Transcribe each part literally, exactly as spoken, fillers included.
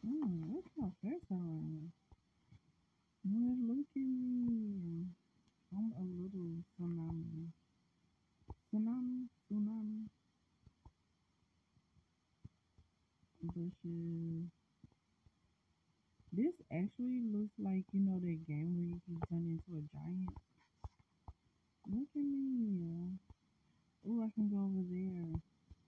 Mm, what's my face on? Well, look at me. I'm a little tsunami. Tsunami? Tsunami? Bushes. This actually looks like, you know, that game where you can turn into a giant. Look at me. Oh, I can go over there.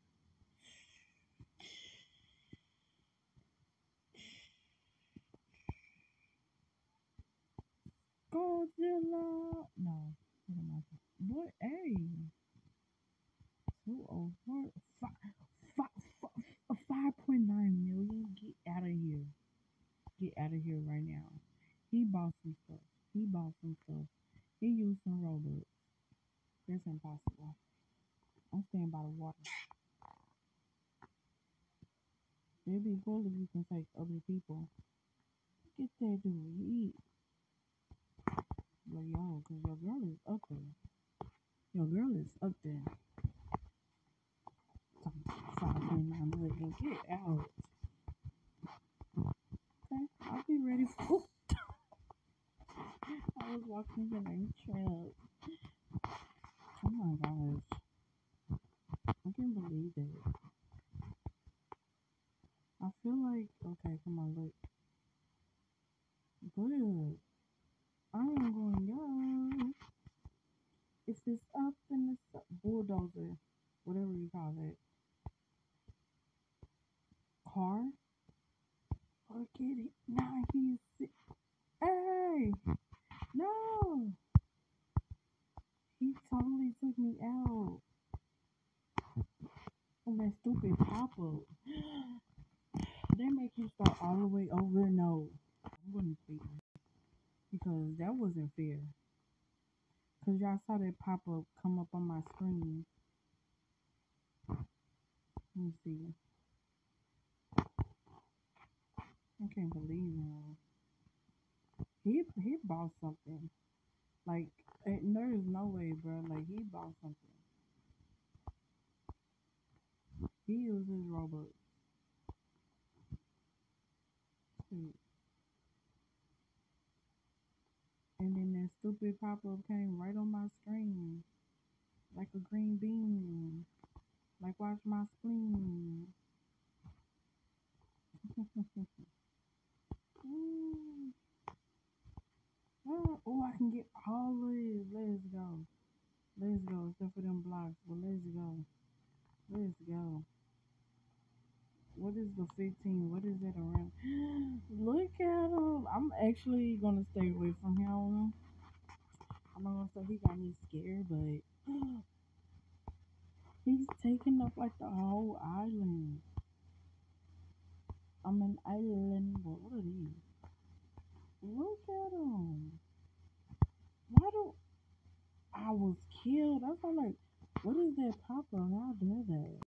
Godzilla. No. What am I saying? What? Hey. two oh four. five point nine million? Get out of here. Get out of here right now. He bought some stuff. He bought some stuff. He used some Robux. That's impossible. I'm staying by the water. It'd be cool if you can take other people. Get that dude. He, like, yo, because your girl is up there. Your girl is up there. five point nine million. Get out. Okay, I'll be ready for. I was walking in a trap. Oh my gosh. I can't believe it. I feel like, okay, come on, look. Good. I am going young. If it's up and it's up, bulldozer, whatever you call it. Car? Forget it. Nah, he's. Hey! No! He totally took me out on that stupid pop up. They make you start all the way over. No. I'm gonna speak because that wasn't fair. Because y'all saw that pop up come up on my screen. Let me see. I can't believe him. He he bought something. Like eh, there is no way, bro. Like he bought something. He uses Roblox. And then that stupid pop up came right on my screen. Like a green bean. Like watch my spleen. Ooh. Ah, oh, I can get all of it. Let's go. Let's go. Except for them blocks. But let's go. Let's go. What is the fifteen? What is that around? Look at him. I'm actually gonna stay away from him. I'm not gonna say he got me scared, but he's taking up like the whole island. I'm an island. What, what are these? Look at him. Why do I was killed? I was like, what is that pop up? How dare that?